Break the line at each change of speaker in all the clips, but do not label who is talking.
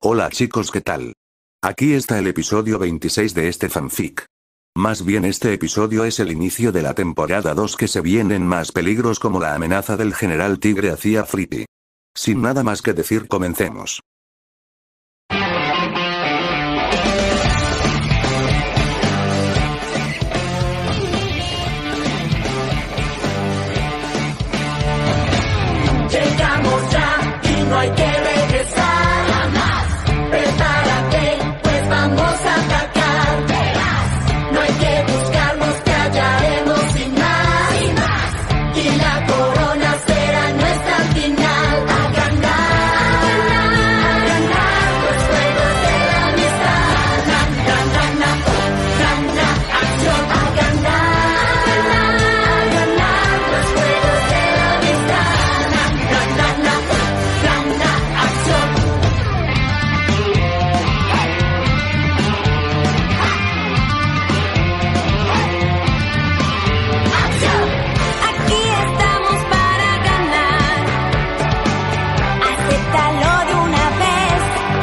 Hola chicos, ¿qué tal? Aquí está el episodio 26 de este fanfic. Más bien este episodio es el inicio de la temporada 2 que se vienen más peligros como la amenaza del general Tigre hacia Flippy. Sin nada más que decir, comencemos.
Llegamos ya y no hay que regresar jamás. Prepárate, pues vamos a atacar. Verás, no hay que buscarnos, te hallaremos sin más. Y la corona será nuestra final. A ganar los juegos de la amistad. Acción. A ganar los juegos de la amistad.
Aquí estamos para ganar. Acéptalo de una vez.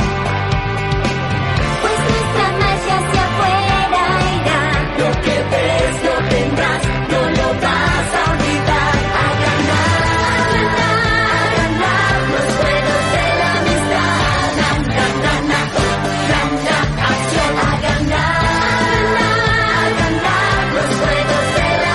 Pues nuestra magia hacia afuera irá. Lo que ves lo tendrás, no lo vas a olvidar. A ganar los juegos de la amistad. Acción. A ganar los juegos de la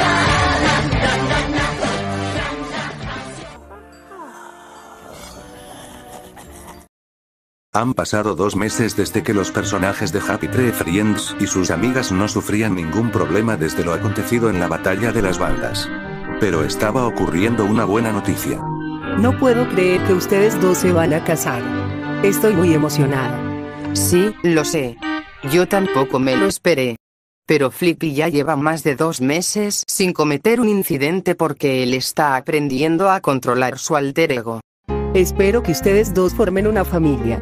Han pasado 2 meses desde que los personajes de Happy Tree Friends y sus amigas no sufrían ningún problema desde lo acontecido en la batalla de las bandas. Pero estaba ocurriendo una buena noticia.
No puedo creer que ustedes dos se van a casar. Estoy muy emocionada.
Sí, lo sé. Yo tampoco me lo esperé. Pero Flippy ya lleva más de 2 meses sin cometer un incidente porque él está aprendiendo a controlar su alter ego.
Espero que ustedes dos formen una familia.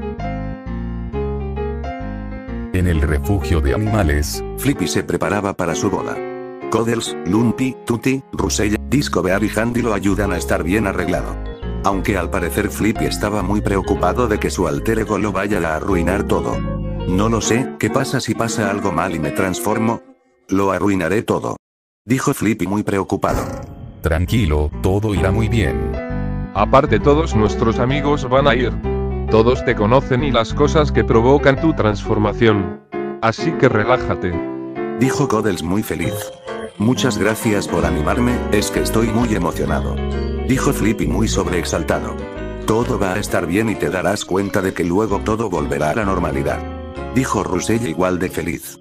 En el refugio de animales,
Flippy se preparaba para su boda. Cuddles, Lumpy, Tutti, Rusella, Disco Bear y Handy lo ayudan a estar bien arreglado. Aunque al parecer Flippy estaba muy preocupado de que su alter ego lo vaya a arruinar todo. No lo sé, ¿qué pasa si pasa algo mal y me transformo? Lo arruinaré todo. Dijo Flippy muy preocupado.
tranquilo, todo irá muy bien.
Aparte todos nuestros amigos van a ir. Todos te conocen y las cosas que provocan tu transformación. Así que relájate.
Dijo Cuddles muy feliz. Muchas gracias por animarme, es que estoy muy emocionado. Dijo Flippy muy sobreexaltado. Todo va a estar bien y te darás cuenta de que luego todo volverá a la normalidad. Dijo Rusella igual de feliz.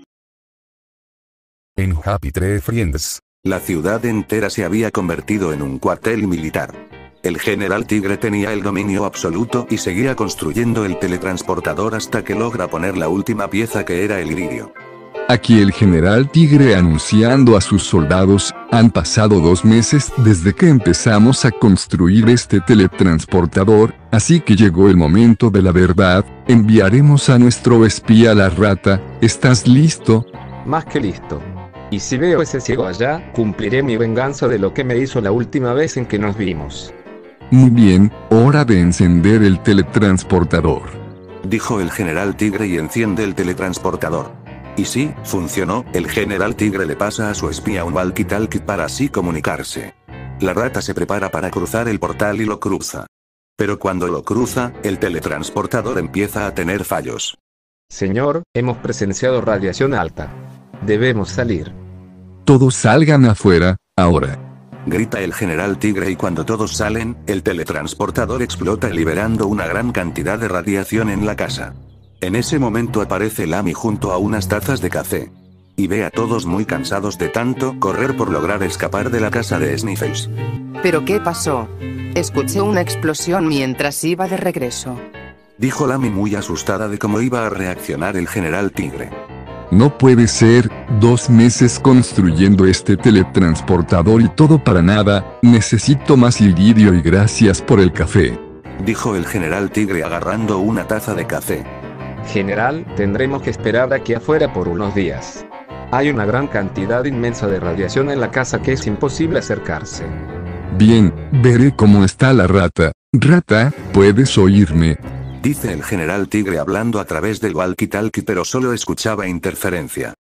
En Happy Tree Friends,
La ciudad entera se había convertido en un cuartel militar. El general Tigre tenía el dominio absoluto y seguía construyendo el teletransportador hasta que logra poner la última pieza que era el iridio.
Aquí el general Tigre anunciando a sus soldados, han pasado 2 meses desde que empezamos a construir este teletransportador, así que llegó el momento de la verdad, enviaremos a nuestro espía la rata, ¿estás listo?
Más que listo. Y si veo ese ciego allá, cumpliré mi venganza de lo que me hizo la última vez en que nos vimos.
Muy bien, hora de encender el teletransportador.
Dijo el general Tigre y enciende el teletransportador. Y sí, funcionó, el general Tigre le pasa a su espía un walkie-talkie para así comunicarse. La rata se prepara para cruzar el portal y lo cruza. Pero cuando lo cruza, el teletransportador empieza a tener fallos.
Señor, hemos presenciado radiación alta. Debemos salir.
Todos salgan afuera, ahora.
Grita el general Tigre y cuando todos salen, el teletransportador explota liberando una gran cantidad de radiación en la casa. En ese momento aparece Lamy junto a unas tazas de café. Y ve a todos muy cansados de tanto correr por lograr escapar de la casa de Sniffles.
¿Pero qué pasó? Escuché una explosión mientras iba de regreso.
Dijo Lamy muy asustada de cómo iba a reaccionar el general Tigre.
No puede ser, 2 meses construyendo este teletransportador y todo para nada, necesito más iridio y gracias por el café.
Dijo el general Tigre agarrando una taza de café.
General, tendremos que esperar aquí afuera por unos días. Hay una gran cantidad inmensa de radiación en la casa que es imposible acercarse.
Bien, veré cómo está la rata. Rata, ¿puedes oírme?
Dice el general Tigre hablando a través del walkie-talkie, pero solo escuchaba interferencia.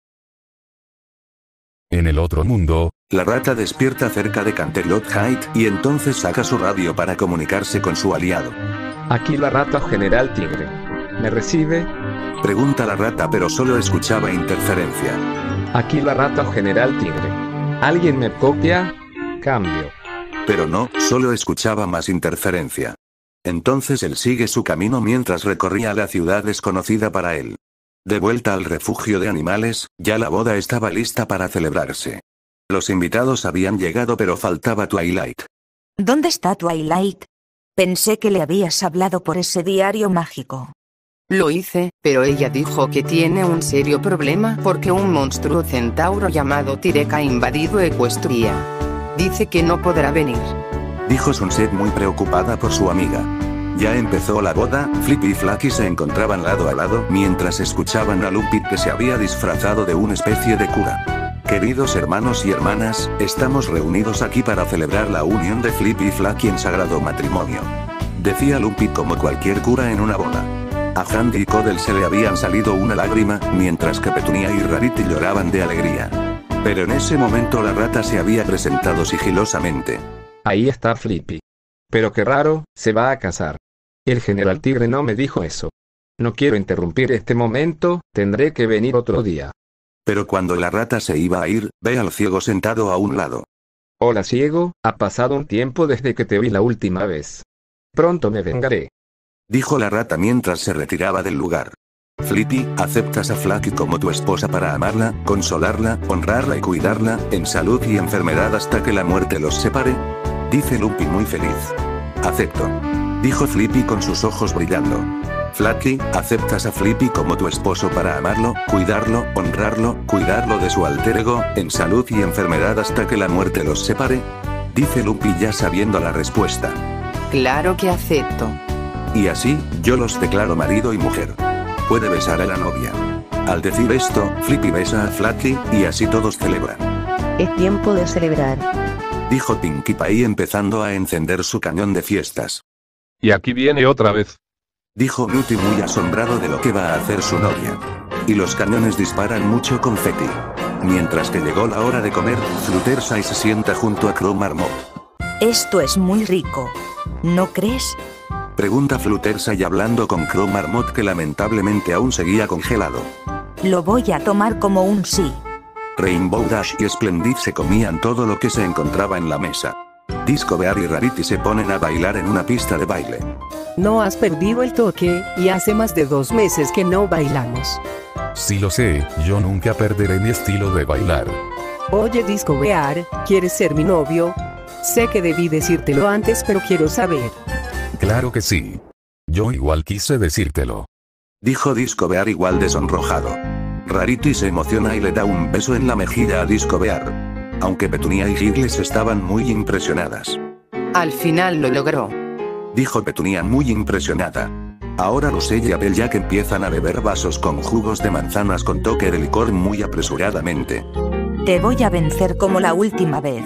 En el otro mundo,
La rata despierta cerca de Canterlot Height, y entonces saca su radio para comunicarse con su aliado.
Aquí la rata General Tigre. ¿Me recibe?
Pregunta la rata, pero solo escuchaba interferencia.
Aquí la rata General Tigre. ¿Alguien me copia? Cambio.
Pero no, solo escuchaba más interferencia. Entonces él sigue su camino mientras recorría la ciudad desconocida para él. De vuelta al refugio de animales, ya la boda estaba lista para celebrarse. Los invitados habían llegado, pero faltaba Twilight.
¿Dónde está Twilight? Pensé que le habías hablado por ese diario mágico.
Lo hice, pero ella dijo que tiene un serio problema porque un monstruo centauro llamado Tirek ha invadido Equestria. Dice que no podrá venir.
Dijo Sunset muy preocupada por su amiga. Ya empezó la boda, Flippy y Flaky se encontraban lado a lado mientras escuchaban a Lumpy, que se había disfrazado de una especie de cura. Queridos hermanos y hermanas, estamos reunidos aquí para celebrar la unión de Flippy y Flaky en sagrado matrimonio. Decía Lumpy como cualquier cura en una boda. A Handy y Codel se le habían salido una lágrima, mientras que Petunia y Rarity lloraban de alegría. Pero en ese momento la rata se había presentado sigilosamente.
Ahí está Flippy. Pero qué raro, se va a casar. El general Tigre no me dijo eso. No quiero interrumpir este momento, tendré que venir otro día.
Pero cuando la rata se iba a ir, ve al ciego sentado a un lado.
Hola ciego, ha pasado un tiempo desde que te vi la última vez. Pronto me vengaré.
Dijo la rata mientras se retiraba del lugar. Flippy, ¿aceptas a Flaky como tu esposa para amarla, consolarla, honrarla y cuidarla, en salud y enfermedad hasta que la muerte los separe? Dice Lumpy muy feliz. Acepto. Dijo Flippy con sus ojos brillando. Flaky, ¿aceptas a Flippy como tu esposo para amarlo, cuidarlo, honrarlo, cuidarlo de su alter ego, en salud y enfermedad hasta que la muerte los separe? Dice Lumpy ya sabiendo la respuesta.
Claro que acepto.
Y así, yo los declaro marido y mujer. Puede besar a la novia. Al decir esto, Flippy besa a Flaky, y así todos celebran.
Es tiempo de celebrar.
Dijo Pinkie Pie empezando a encender su cañón de fiestas.
Y aquí viene otra vez.
Dijo Nutty muy asombrado de lo que va a hacer su novia. Y los cañones disparan mucho confeti. Mientras que llegó la hora de comer, Fluttershy se sienta junto a Crow Marmot.
Esto es muy rico. ¿No crees?
Pregunta Fluttershy hablando con Crow Marmot, que lamentablemente aún seguía congelado.
Lo voy a tomar como un sí.
Rainbow Dash y Splendid se comían todo lo que se encontraba en la mesa. Disco Bear y Rarity se ponen a bailar en una pista de baile.
No has perdido el toque, y hace más de 2 meses que no bailamos.
Sí lo sé, yo nunca perderé mi estilo de bailar.
Oye Disco Bear, ¿quieres ser mi novio? Sé que debí decírtelo antes, pero quiero saber.
Claro que sí. Yo igual quise decírtelo.
Dijo Disco Bear igual de sonrojado. Rarity se emociona y le da un beso en la mejilla a Disco Bear. Aunque Petunia y Giggles estaban muy impresionadas.
Al final lo logró.
Dijo Petunia muy impresionada. Ahora Roselle y Applejack empiezan a beber vasos con jugos de manzanas con toque de licor muy apresuradamente.
Te voy a vencer como la última vez.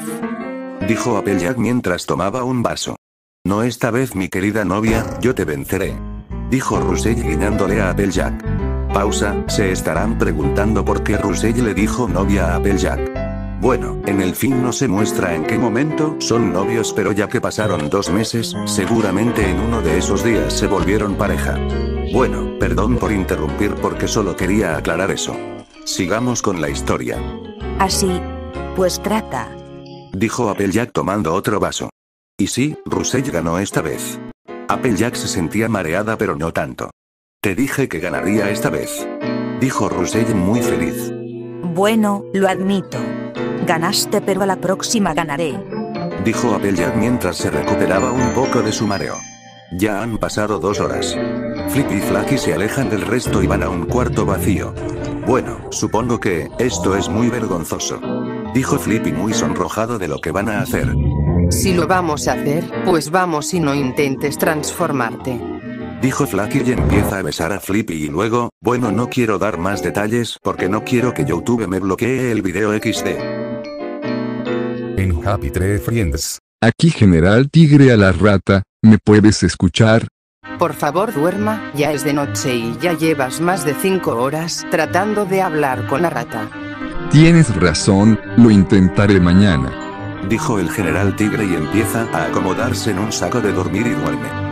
Dijo Applejack mientras tomaba un vaso. No esta vez, mi querida novia, yo te venceré. Dijo Roselle guiñándole a Applejack. Pausa, se estarán preguntando por qué Roselle le dijo novia a Applejack. Bueno, en el film no se muestra en qué momento son novios, pero ya que pasaron 2 meses, seguramente en uno de esos días se volvieron pareja. Bueno, perdón por interrumpir porque solo quería aclarar eso. Sigamos con la historia.
Así, pues trata.
Dijo Applejack tomando otro vaso. Y sí, Roselle ganó esta vez. Applejack se sentía mareada, pero no tanto. Te dije que ganaría esta vez. Dijo Roselle muy feliz.
Bueno, lo admito. Ganaste, pero a la próxima ganaré.
Dijo Applejack mientras se recuperaba un poco de su mareo. Ya han pasado 2 horas. Flippy y Flaky se alejan del resto y van a un cuarto vacío. Bueno, supongo que esto es muy vergonzoso. Dijo Flippy muy sonrojado de lo que van a hacer.
Si lo vamos a hacer, pues vamos y no intentes transformarte.
Dijo Flaky y empieza a besar a Flippy y luego, bueno, no quiero dar más detalles porque no quiero que YouTube me bloquee el video XD.
En Happy Tree Friends.
Aquí General Tigre a la rata, ¿me puedes escuchar?
Por favor duerma, ya es de noche y ya llevas más de 5 horas tratando de hablar con la rata.
Tienes razón, lo intentaré mañana.
Dijo el general tigre y empieza a acomodarse en un saco de dormir y duerme.